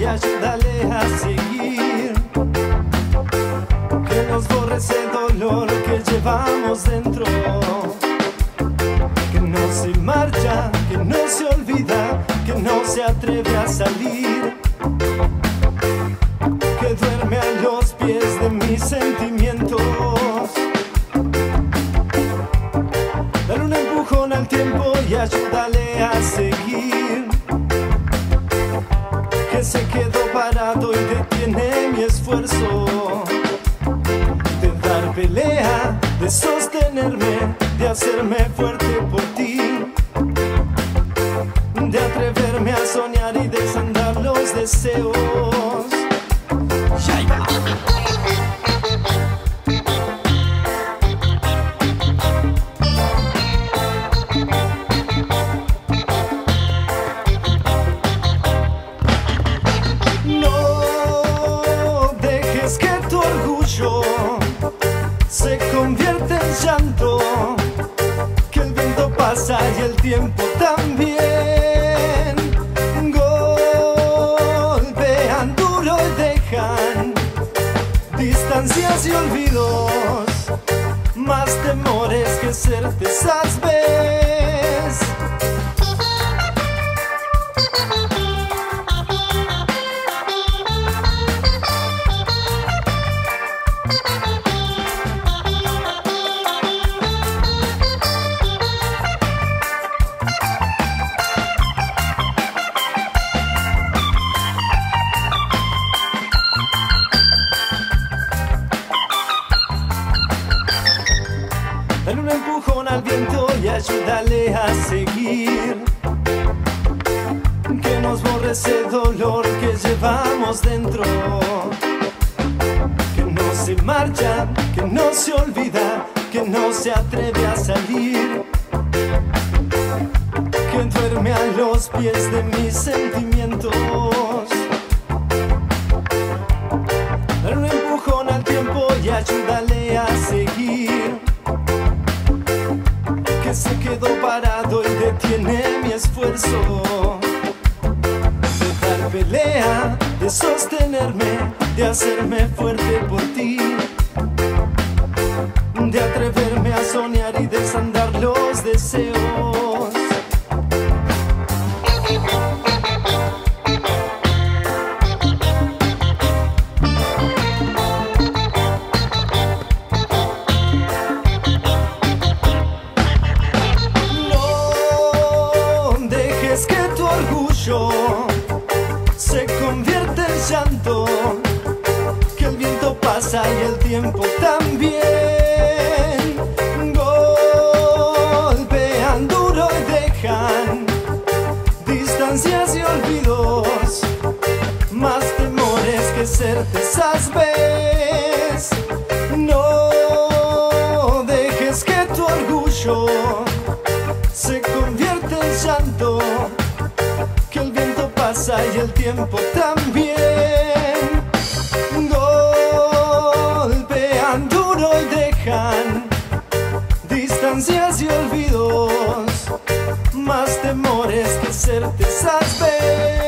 ayúdale a seguir. Que nos borre ese dolor que llevamos dentro, que no se marcha, que no se olvida, que no se atreve a salir, que duerme a los pies de mis sentimientos. Dale un empujón al tiempo y ayúdale a seguir, que se quedó parado y detiene mi esfuerzo de dar pelea, de sostenerme, de hacerme fuerte por ti, de atreverme a soñar y desandar los deseos. Ya iba. No dejes que tu orgullo se convierte en llanto, que el viento pasa y el tiempo también. Golpean duro y dejan distancias y olvidos, más temores que certezas ves. Dale un empujón al viento y ayúdale a seguir, que nos borre ese dolor que llevamos dentro, que no se marcha, que no se olvida, que no se atreve a salir, que duerme a los pies de mis sentimientos. Dale un empujón al tiempo y ayúdale a seguir, que se quedó parado y detiene mi esfuerzo de dar pelea, de sostenerme, de hacerme fuerte por ti, de atreverme a soñar y desandar los deseos. Que tu orgullo se convierte en llanto, que el viento pasa y el tiempo también. Golpean duro y dejan distancias y olvidos, más temores que certezas ves. No dejes que tu orgullo se convierte en llanto, que el viento pasa y el tiempo también. Golpean duro y dejan distancias y olvidos, más temores que certezas ves.